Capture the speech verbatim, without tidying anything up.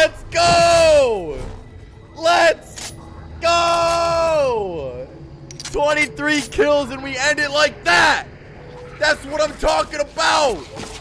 Let's go! Let's go! twenty-three kills and we end it like that! That's what I'm talking about!